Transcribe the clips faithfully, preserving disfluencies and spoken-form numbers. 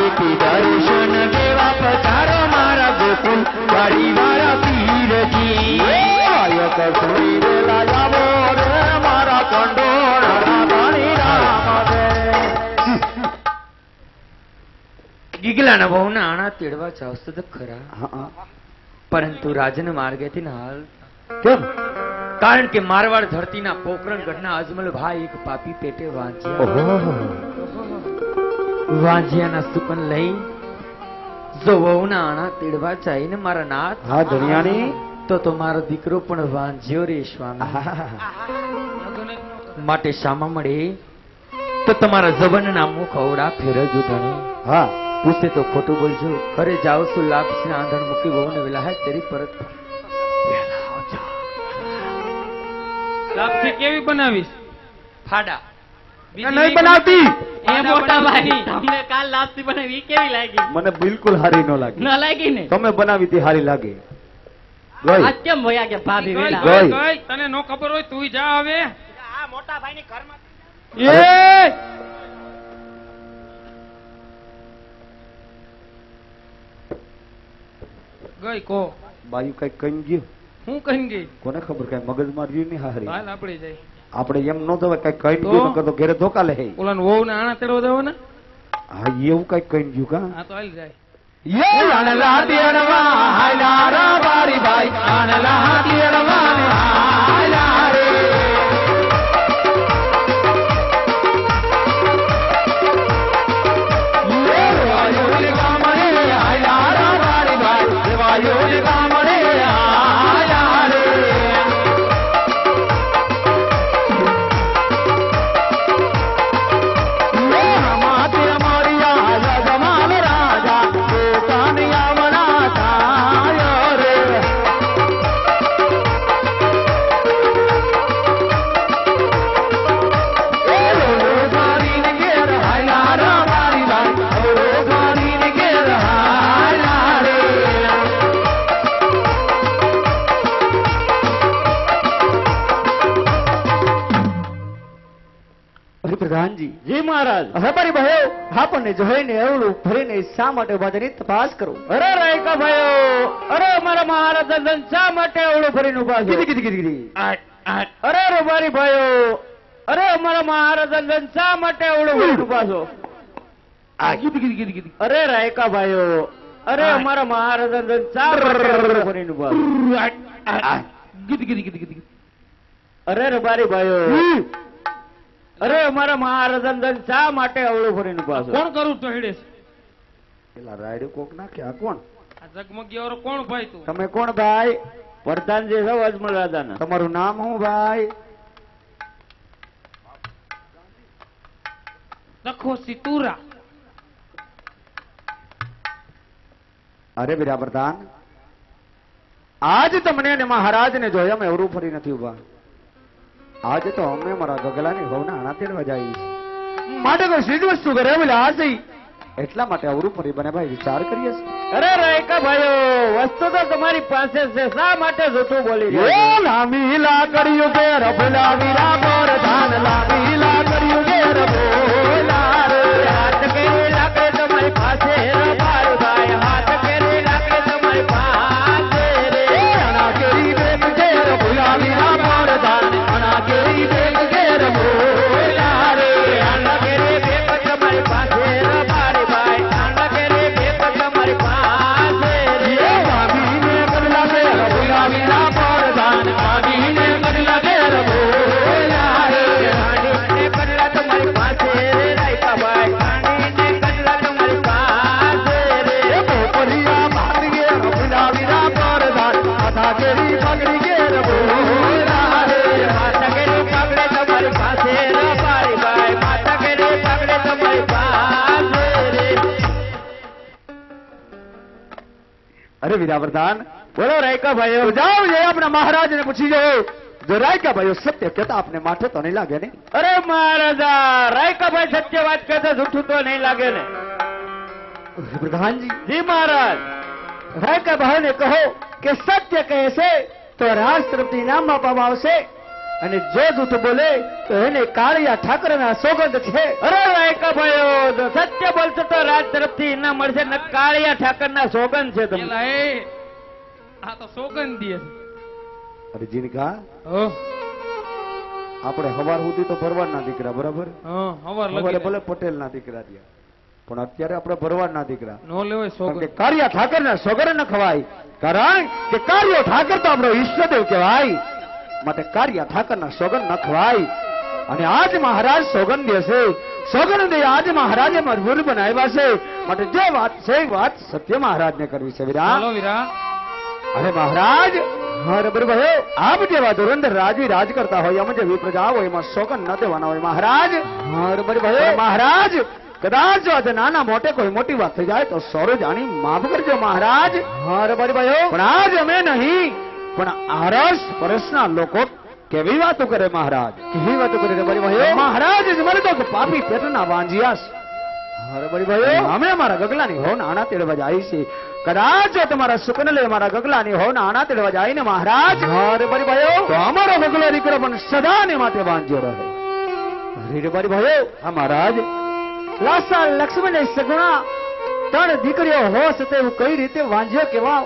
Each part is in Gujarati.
વાડીથી દર્શન દેવા પધારો મારા ગોકુળ વાડી વાળા પીરજી આયક સુરી વેલા આવો રે મારા કંડોળ રાણી રામ રે ગીગલાના વહુના આણા તેડવા ચાવસો તો ખરા પરંતુ રાજન માર્ગેથી હાલ કેમ કારણ કે મારવાડ ધરતીના પોકરણગઢના અજમલ ભાઈ એક પાપી પેટે વાંચ્યા વાંજિયાના સુકન લઈ જો વહુના આણા તેડવા ચાહીને મારા નાથ હા ધણિયાણી તો તો મારો દીકરો પણ વાંજ્યો રે સ્વામી માટે શામા મળે તો તમારા જબનના મુખ અવડા ફેરજો ધણી હા પૂછે તો ખોટું બોલજો ઘરે જાવ છું લાપસી આંધણ મૂકી વહુને વેલા હે તેરી પરત લાપસી કેવી બનાવીશ ફાડા નહીં બનાવતી એ મોટા ભાઈ તમને કાલ લાપસી બનાવી કેવી લાગી મને બિલકુલ હારી ન લાગી ન લાગી ને તમે બનાવી તી હારી લાગે આ કેમ ભયા કે ભાભી વેલા ગઈ ગઈ તને નો ખબર હોય તું જા હવે આ મોટા ભાઈ ની ઘરમાં એ ગઈ કો બાયુ કઈ કઈ ગયું હું કઈ ગઈ કોને ખબર કઈ મગજ માર્યું નહીં હારી હાલ આપડી જાય આપણે એમ ન દવા કઈ કઈ ગયું નકર તો ઘરે ધોકા લે ઓલા વહુ ને આણા તેડવા દેવો ને હા એવું કઈ કઈ ગયું કા હા તો હાલ જાય યે આનલા દેડવા હાલા રા બારી ભાઈ આનલા દેડવા હાલા રે યે વાયો ને કામરે હાલા રા બારી ભાઈ વાયો ને કામરે હાલા રે યે હમાતે અમારિયા જમાલ રાજા પોતાનિયા મના થાયો રે પ્રધાનજી જી મહારાજ હવે મારી ભાઈઓ આપણને જોઈને એવડું ફરીને શા માટે બાદની તપાસ કરો અરે રાયકા ભાઈઓ અરે મારા મહારાજ શા માટે એવડું ફરીને ઉભા છે કીધી કીધી કીધી અરે રે મારી ભાઈઓ અરે મારા મહારાજ શા માટે એવડું ફરીને ઉભા છો આ કીધી કીધી કીધી કીધી અરે રાયકા ભાઈઓ અરે મારા મહારાજ શા માટે એવડું ફરીને ઉભા છો કીધી કીધી કીધી કીધી અરે રે મારી ભાઈઓ અરે અમારા મહારાજ શા માટે અવળું ફરીને પાછો કોણ કરું તો હેડે પેલા રાયડું કોક નાખ્યા કોણ આ જગમગી વાળો કોણ ભાઈ તું તમે કોણ ભાઈ પ્રધાનજી છો અજમલ રાજાના તમારું નામ શું ભાઈ લખો સિતુરા અરે બીરા પ્રધાન આજ તમને અને મહારાજ ને જોયા અમે અવરું ફરી નથી ઉભા આજે તો અમે મારા ગગલાની ભવના આણા તેડવા જઈએ માટે કોઈ સીધ વસ્તુ કરે બોલે આ જઈ એટલા માટે અવરું ફરી બને ભાઈ વિચાર કરીએ છીએ અરે રાયકા ભાઈઓ વસ્તુ તો તમારી પાસે છે શા માટે જૂઠું બોલી રહ્યા લાંબી લાકડીઓ કે રફલા વીરા પર ધાન લાંબી લાકડીઓ કે રફલા રે હાથ કે લાકડે તમારી પાસે રફાય ભાઈ હાથ કે લાકડે તમારી પાસે રે આના કેરી બેગ કે રફલા વીરા પર ધાન આના કેરી બેગ કે રફલા રે આના કેરી બેગ તમારી પાસે રફાય ભાઈ આના કેરી બેગ તમારી પાસે રે વાવીને કડલા કે રફલા વીરા પર ધાન વાવીને કડલા કે રફલા રે આને કડલા તમારી પાસે રે રાયકા ભાઈ આને કડલા તમારી પાસે રે પોપરિયા માર્ગે રફલા વીરા પર ધાન આધા કેરી પગડી કે રફલા રે માતા કેરી પગડે તમારી પાસે રફાય ભાઈ માતા કેરી પગડે તમારી પાસે રે અરે વિરા પ્રધાન બોલો રાયકા ભાઈઓ જાઓ જે આપણા મહારાજ ને પૂછી જાઓ જો રાયકા ભાઈઓ સત્ય કહેતા આપને માથે તો નહીં લાગે ને અરે મહારાજા રાયકા ભાઈ સત્ય વાત કહેતા જૂઠું તો નહીં લાગે ને પ્રધાનજી જી મહારાજ રાયકા ભાઈ ને કહો કે સત્ય કહે છે તો રાજ તરફથી નામ આપવામાં આવશે અને જો જૂઠું બોલે તો એને કાળિયા ઠાકરના સોગંદ છે. અરે લાયકા ભાઈઓ, જો સત્ય બોલશો તો રાજ તરફથી ઇનામ મળશે ને કાળિયા ઠાકરના સોગંદ છે તમને. એલા એ આ તો સોગંદી છે. અરે જીનકા, હો આપણે હવાર સુધી તો ભરવાડના દીકરા, બરાબર? હા હવાર હવારે લગી ભલે પટેલના દીકરા થયા, પણ અત્યારે આપણે ભરવાડના દીકરા. નો લેવાય કારણ સોગંદ. કે કાળિયા ઠાકરના સોગંદ ન ખવાય, કારણ કે કાળિયો ઠાકર તો આપણો ઈષ્ટદેવ કહેવાય. માટે કાળિયા ઠાકરના સોગંદ ન ખવાય. અને આજ મહારાજ સોગંદ દેશે, સોગંદ દે આજ મહારાજે મજબૂર બનાવ્યા છે. માટે જે વાત છે એ વાત સત્ય મહારાજને કરવી છે. વીરા, ચાલો વીરા. અરે મહારાજ, હર બરોબર, આપ જેવા ધુરંધર રાજી રાજ કરતા હોય, એમ જે વિપ્રજા હોય એમાં સોગંદ ન દેવાના હોય મહારાજ. હર બરોબર મહારાજ, કદાચ જો આજે નાના મોટે કોઈ મોટી વાત થઈ જાય તો સોરો જાણી માફ કરજો મહારાજ. હર બરોબર, પણ આજ અમે નહીં, પણ આરસ પરસના લોકો કેવી વાતો કરે મહારાજ, કેવી વાતો કરે રે બરોબર મહારાજ. જ મને તો પાપી પેટના વાંજિયાસ. હર બરોબર, અમે અમારા ગગલાની હો નાના તેડવા જાય છે. કદાચ જો તમારા સુકન લે અમારા ગગલાની હો નાના તેડવા જાય ને મહારાજ, હર બરોબર, તો અમારો ગગલો દીકરો પણ સદાને માટે વાંજ્યો રહે. હરે બરોબર, હા મહારાજ. લાસા લક્ષ્મણ ને સગુણા ત્રણ દીકરીઓ હોશ તે કઈ રીતે વાંજ્યો કેવા?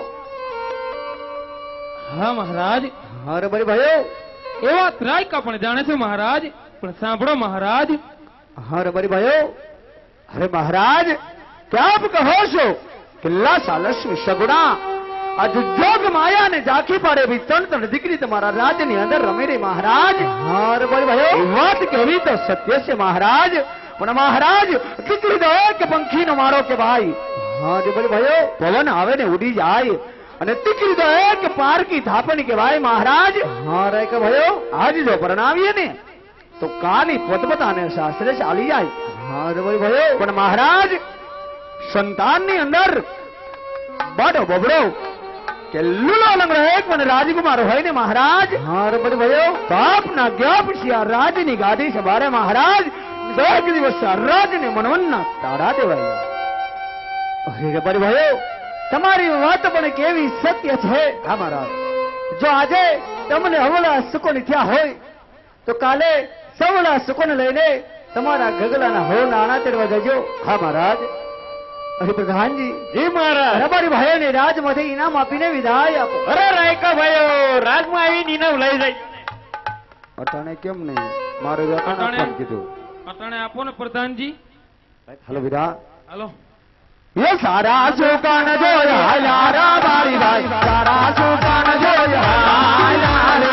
હા મહારાજ, હર બરોબર, એવા ત્રાયકા પણ જાણે છે મહારાજ. પણ સાંભળો મહારાજ. હર બરોબર, અરે મહારાજ, કે આપ કહો છો કે લાસા લક્ષ્મી સગુણા આજ જોગ માયા ને ઝાંખી પાડે એવી ત્રણ ત્રણ દીકરી તમારા રાજની અંદર રમે રે મહારાજ. હર બરોબર, એ વાત કેવી તો સત્ય છે મહારાજ. પણ મહારાજ, દીકરી તો એક પંખીનો મારો કે ભાઈ. હા જે બોલે ભાઈઓ, પવન આવે ને ઉડી જાય. અને દીકરી તો એક પારકી થાપણી કે ભાઈ મહારાજ. હા રે કે ભાઈઓ, આજ જો પરણાવીએ ને તો કાલી પોતપોતાને શાસ્ત્રે ચાલી જાય. હા જે બોલે ભાઈઓ, પણ મહારાજ, સંતાનની અંદર બાડો બબડો કે લુલો લંગડો એક મને રાજકુમાર હોય ને મહારાજ. હા રે ભાઈઓ, બાપના ગયા પછી આ રાજની ગાદી સંભાળે મહારાજ. દરેક દિવસ રાજને મનવનના તાળા દેવાય. અરે બરે ભાઈઓ, તમારી વાત પણ કેવી સત્ય છે. હા મહારાજ, જો આજે તમને હવળા સુકોન થયા હોય તો કાલે સવળા સુકોન લઈને તમારા ગગલાના હો નાના તેડવા જજો. હા મહારાજ. અરે પ્રધાનજી, જી મહારાજ. રબારી ભાઈઓને રાજમાંથી ઇનામ આપીને વિદાય આપો. અરે લાયકા ભાઈઓ, રાજમાં આવીને ઇનામ લઈ જાય. અટાણે કેમ નહીં? મારે અટાણે આપવાનું કીધું. અટાણે આપો ને પ્રધાનજી. હલો વીરા. હાલો. એ સારા સુકાન જોયા હાલા બારી ભાઈ, સારા સુકાન જોયા હાલા રે.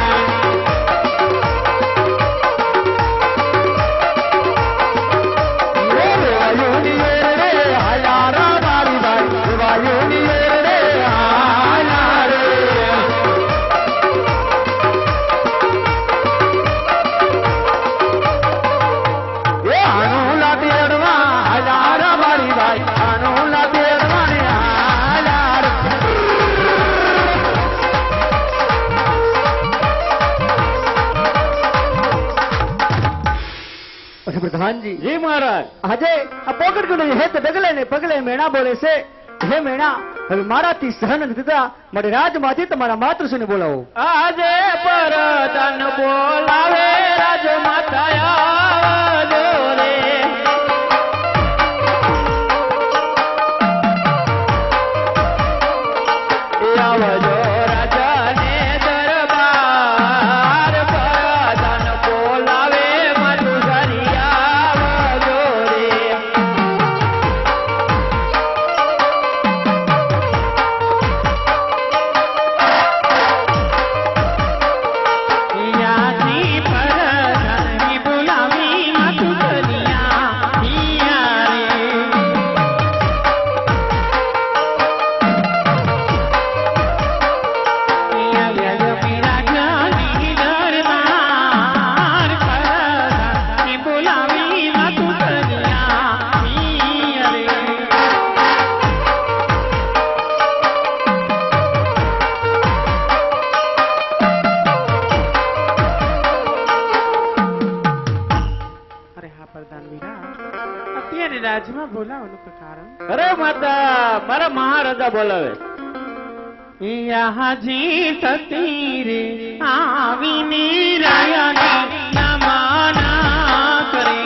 એ વાયુની રે હાલા બારી ભાઈ, વાયુની રે હાલા રે. એ આનું લાટી અડવા હાલા બારી ભાઈ, પ્રધાનજી. જી મહારાજ. આજે આ પોકટ ગુનો હેત ડગલે ને પગલે મેણા બોલે છે. હે મેણા, હવે મારાથી સહન નથી થતા, માટે રાજમાંથી તમારા માતૃશ્રીને બોલાવો. આજે પરદાન બોલાવે રાજમાતા આવજો રે. આવજો રાજાને દરબાર, પરદાન બોલાવે મારું ઘરી આવજો રે. ત્યાંથી પરદાનની બોલાવી મારું ઘરિયા હિયા રે. અત્યારે રાજમાં બોલાવવાનું કારણ? અરે માતા, મારા મહારાજા બોલાવે. यहाँ जी सतीरे आविनी रायने नमाना करे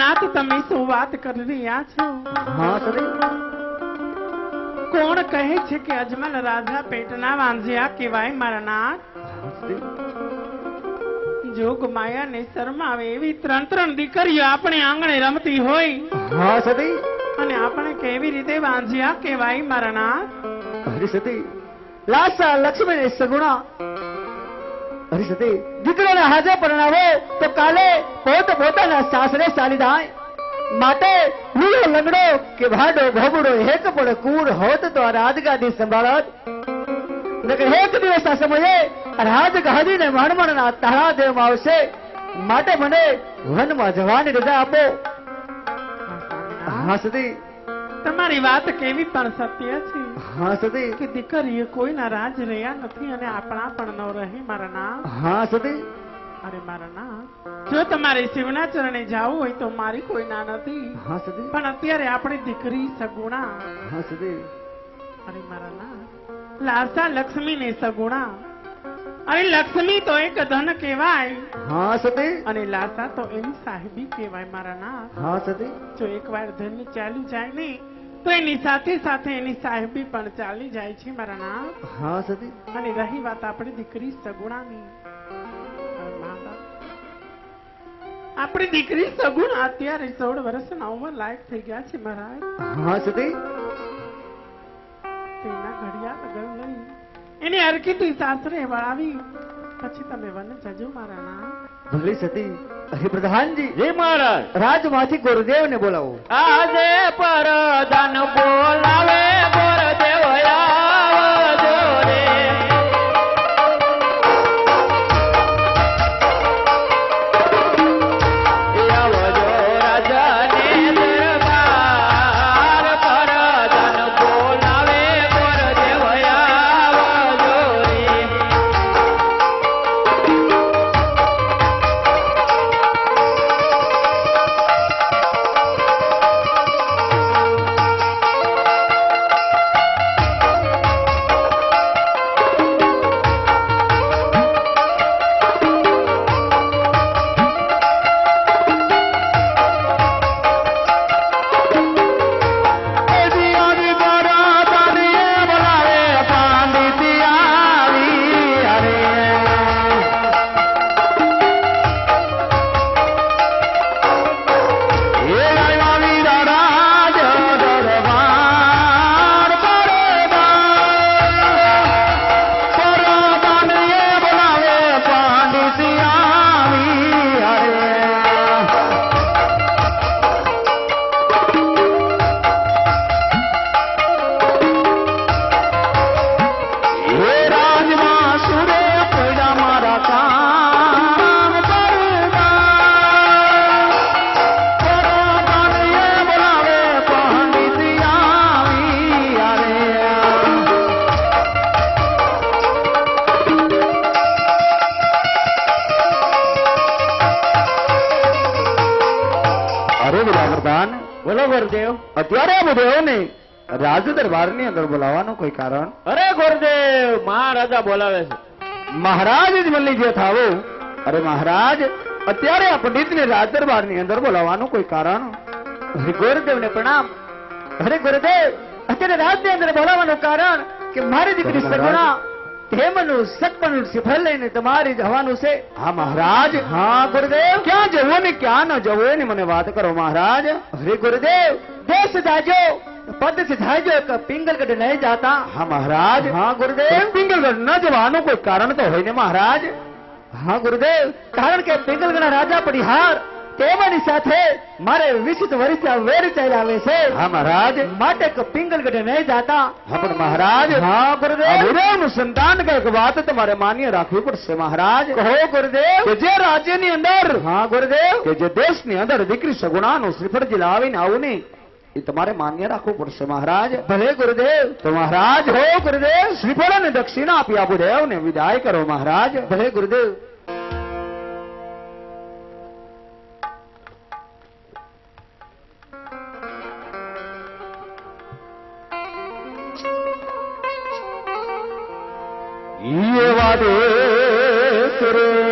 નાથ તમે શું વાત કરી રહ્યા છો? હા સતી. કોણ કહે છે કે અજમલ રાજા પેટના વાંઝ્યા કહેવાય મારા નાથ? હા સતી. જોગ માયા ને શરમાવે એવી ત્રણ ત્રણ દીકરીઓ આપણે આંગણે રમતી હોય હા સતી. અને આપણે કેવી રીતે વાંઝ્યા કહેવાય મારા નાથ? હરી સતી. લાસા લક્ષ્મી ને સગુણા. હરી સતી. દીકરાને હાજર પરણાવો તો કાલે પોત પોતાના સાસરે ચાલી જાય. માટે લીલો લંગડો કે ભાડો ભોગડો એક પણ કુર હોત તો આ રાજગાદી સંભાળત. નકર એક દિવસ આ સમયે રાજગાદી ને મણમણના તાળા દેવામાં આવશે. માટે મને વનમાં જવાની રજા આપો. હા સતી. તમારી વાત કેવી પણ સત્ય છે હા સતી. કે દીકરીએ કોઈના રાજ રહ્યા નથી અને આપણા પણ ન રહે મારા નાથ. હા સતી. અરે મારા નાથ, જો તમારે શિવના ચરણે જાવું હોય તો મારી કોઈ ના નથી. હા સતી. પણ અત્યારે આપણી દીકરી સગુણા. હા સતી. અરે મારા નાથ, લાસા લક્ષ્મી ને સગુણા. અરે લક્ષ્મી તો એક ધન કહેવાય હા સતી. અને લાસા તો એની સાહેબી કહેવાય મારા નાથ. હા સતી. જો એકવાર ધન ચાલ્યું જાય ને તો એની સાથે સાથે એની સાહેબી પણ ચાલી જાય છે મારા નાથ. હા સતી. અને રહી વાત આપણી દીકરી સગુણાની, આપણી દીકરી સગુણા અત્યારે સોળ વર્ષના ઉંમર લાયક થઈ ગયા છે મહારાજ. હા સતી. તેના ઘડિયાળ ગળ લઈ એની હરકીથી સાસરે વળાવી પછી તમે વન જજો મારા નામ. ભલી સતી. અરે પ્રધાનજી. જી મહારાજ. રાજમાંથી ગુરુદેવ ને બોલાવો. આજે પરદાન બોલાવે ગુરુદેવ આવજો રે. આવજો રાજાને દરબાર. પરદાન બોલાવે ગુરુદેવ આવજો રે. બોલો ગુરુદેવ. અત્યારે ગુરુદેવ ને રાજ દરબાર ની અંદર બોલાવવાનું કોઈ કારણ? અરે ગુરુદેવ, મહારાજા બોલાવે છે. મહારાજ જ મળી જે થાવો. અરે મહારાજ, અત્યારે આ પંડિત ને રાજ દરબાર ની અંદર બોલાવવાનું કોઈ કારણ? અરે ગુરુદેવ ને પ્રણામ. અરે ગુરુદેવ, અત્યારે રાજ ની અંદર બોલાવવાનું કારણ કે મારી દીકરી સગુણા તેમનું સતપનું સિફળ લઈને તમારી જવાનું છે. હા મહારાજ. હા ગુરુદેવ. ક્યાં જવું ને ક્યાં ન જવું એની મને વાત કરો મહારાજ. અરે ગુરુદેવ, દેશ જાજો પદ से जाજો કે પિંગલગઢ નહીં જાતા? હા મહારાજ. હા ગુરુદેવ, પિંગલગઢ ન જવાનું કોઈ કારણ તો હોય ને મહારાજ? હા ગુરુદેવ, કારણ કે પિંગલગઢના રાજા પડિહાર તેમની સાથે મારે વીસ વર્ષ વેર ચાલ્યા આવે છે. હા મહારાજ. માટે કે પિંગલગઢ નહીં જાતા. હા પણ મહારાજ. હા ગુરુદેવ, ગુરુદેવ નું સંતાન કઈક વાત તમારે માન્ય રાખવી પડશે મહારાજ. કહો ગુરુદેવ. કે જે રાજ્યની અંદર, હા ગુરુદેવ, કે જે દેશની અંદર દીકરી સગુણાનું શ્રીફળ જે લાવીને આવું ને એ તમારે માન્ય રાખવું પડશે મહારાજ. ભલે ગુરુદેવ. તો મહારાજ હો ગુરુદેવ, શ્રીફળ અને દક્ષિણા આપી આ બુદેવ ને વિદાય કરો મહારાજ. ભલે ગુરુદેવ. ये वादे सुरे